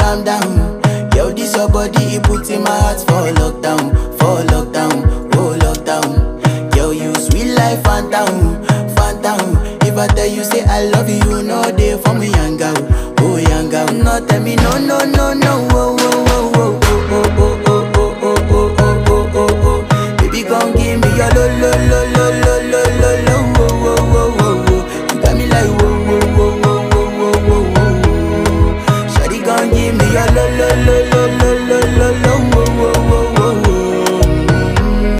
calm down. Yo, this your body, it puts in my heart for lockdown, oh lockdown. Yo, you sweet life, phantom, phantom. If I tell you say I love you, you know they for me, young girl, oh young girl. No tell me no, no, no, no.